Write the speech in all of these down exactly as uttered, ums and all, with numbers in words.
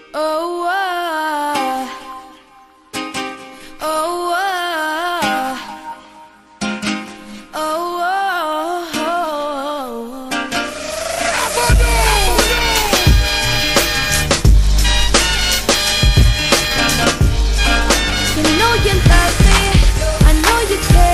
Oh, oh, oh, oh, oh, oh. You know you love me, I know you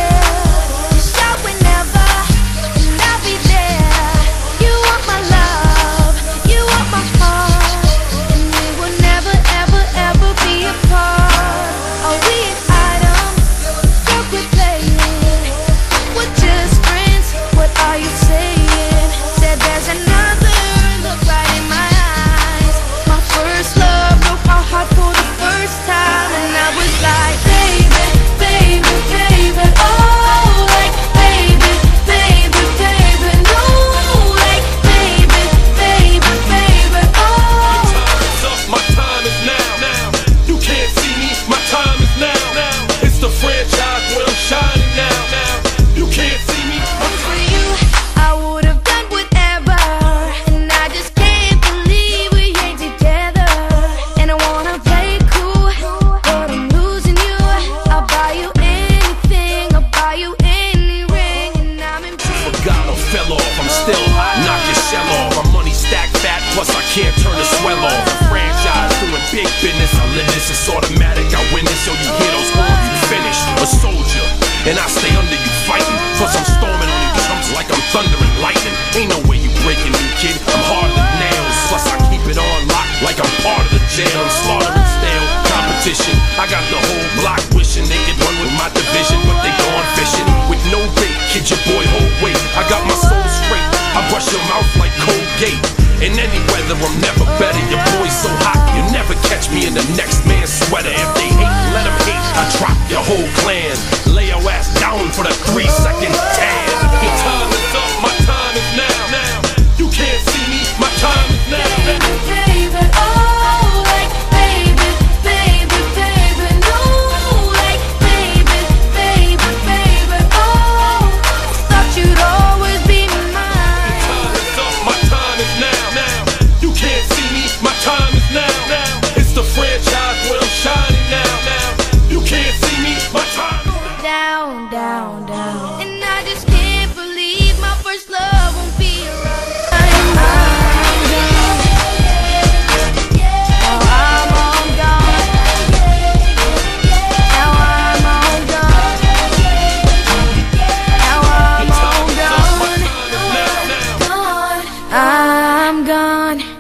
care. Just shout whenever, and I'll be there. You want my love, you want my heart, and we will never, ever, ever be apart. Are we an item? So quit playing. We're just friends. What are you saying? Said there's another look right in my eyes. My first love broke my heart for the first time, and I was like, baby, baby, baby, oh, like, baby, baby, baby, no, like, baby, baby, baby, oh. My time is now, now. You can't see me, my time is now, now. It's the franchise where I'm shining now, now. You can't see me. For you, I would have done whatever, and I just can't believe we ain't together. And I wanna play cool, but I'm losing you. I'll buy you anything, I'll buy you any ring, and I'm in pain. Forgot or fell off, I'm still hot, knock your shell off. My money stacked fat, plus I can't turn the swell off. The franchise doing big business, I live this, it's automatic. I win this, so you hear those horns, you finish. A soldier, and I stay under you fighting. Plus I'm storming on you chumps like I'm thunder and lightning. Ain't no way you breaking me, kid, I'm harder than nails. Plus I keep it on lock like I'm part of the jail. I'm slaughtering stale competition. I got the whole block wishing they could run with my division, but they gone fishing with no bait. Kid, your boy, hold weight. I got my soul straight. I brush your mouth like Colgate. In any weather, I'm never better. Your boy's so hot, you never catch me in the next man's sweater. If they hate, let them hate. I drop your whole clan. Lay your ass down for the three second tan. Your time is up, my time is now, now. You can't see me, my time is now, now. Baby, oh, like, baby, baby, baby, no, like, baby, baby, baby, oh. Thought you'd always be mine. Time is up, my time is now, now. You can't see me, my time is now, now. It's the franchise where I'm shining now, now. You can't see me, my time is now. Down, down, down. And I just can't believe my first love won't be around. I'm gone. Now I'm all gone. Now I'm all gone. Now I'm all gone. Gone. I'm gone.